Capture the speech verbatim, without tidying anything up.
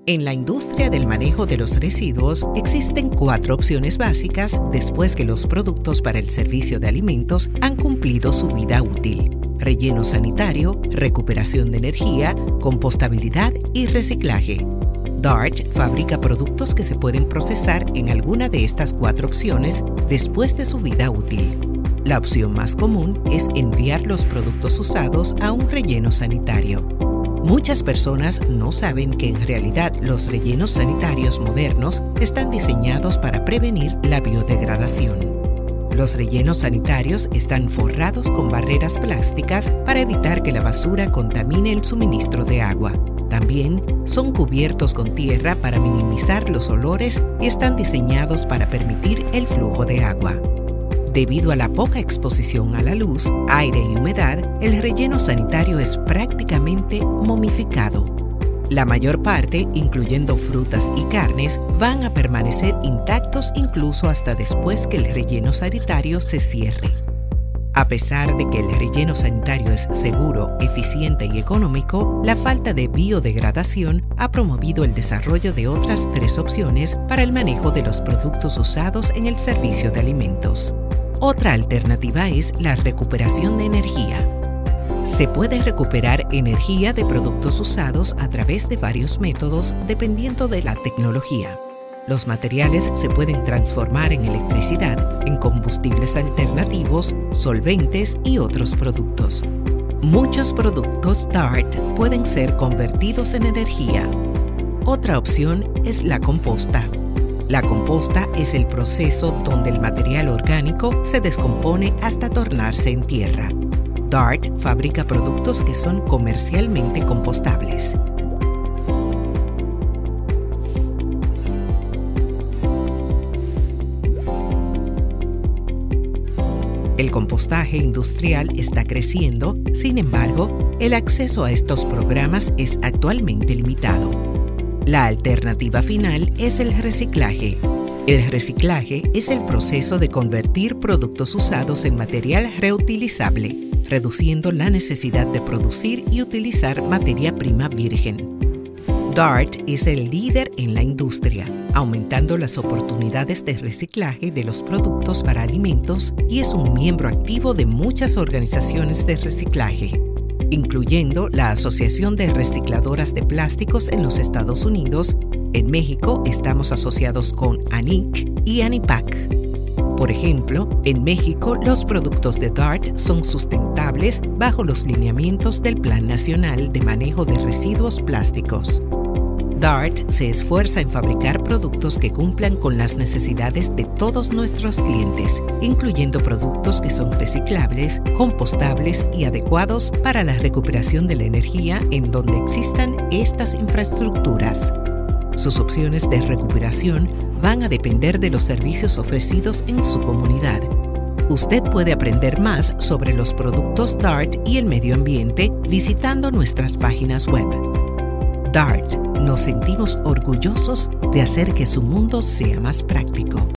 En la industria del manejo de los residuos existen cuatro opciones básicas después que los productos para el servicio de alimentos han cumplido su vida útil: relleno sanitario, recuperación de energía, compostabilidad y reciclaje. DART fabrica productos que se pueden procesar en alguna de estas cuatro opciones después de su vida útil. La opción más común es enviar los productos usados a un relleno sanitario. Muchas personas no saben que en realidad los rellenos sanitarios modernos están diseñados para prevenir la biodegradación. Los rellenos sanitarios están forrados con barreras plásticas para evitar que la basura contamine el suministro de agua. También son cubiertos con tierra para minimizar los olores y están diseñados para permitir el flujo de agua. Debido a la poca exposición a la luz, aire y humedad, el relleno sanitario es prácticamente momificado. La mayor parte, incluyendo frutas y carnes, van a permanecer intactos incluso hasta después que el relleno sanitario se cierre. A pesar de que el relleno sanitario es seguro, eficiente y económico, la falta de biodegradación ha promovido el desarrollo de otras tres opciones para el manejo de los productos usados en el servicio de alimentos. Otra alternativa es la recuperación de energía. Se puede recuperar energía de productos usados a través de varios métodos dependiendo de la tecnología. Los materiales se pueden transformar en electricidad, en combustibles alternativos, solventes y otros productos. Muchos productos DART pueden ser convertidos en energía. Otra opción es la composta. La composta es el proceso donde el material orgánico se descompone hasta tornarse en tierra. DART fabrica productos que son comercialmente compostables. El compostaje industrial está creciendo, sin embargo, el acceso a estos programas es actualmente limitado. La alternativa final es el reciclaje. El reciclaje es el proceso de convertir productos usados en material reutilizable, reduciendo la necesidad de producir y utilizar materia prima virgen. DART es el líder en la industria, aumentando las oportunidades de reciclaje de los productos para alimentos y es un miembro activo de muchas organizaciones de reciclaje, incluyendo la Asociación de Recicladoras de Plásticos en los Estados Unidos. En México estamos asociados con ANIC y ANIPAC. Por ejemplo, en México los productos de DART son sustentables bajo los lineamientos del Plan Nacional de Manejo de Residuos Plásticos. DART se esfuerza en fabricar productos que cumplan con las necesidades de todos nuestros clientes, incluyendo productos que son reciclables, compostables y adecuados para la recuperación de la energía en donde existan estas infraestructuras. Sus opciones de recuperación van a depender de los servicios ofrecidos en su comunidad. Usted puede aprender más sobre los productos DART y el medio ambiente visitando nuestras páginas web. DART, nos sentimos orgullosos de hacer que su mundo sea más práctico.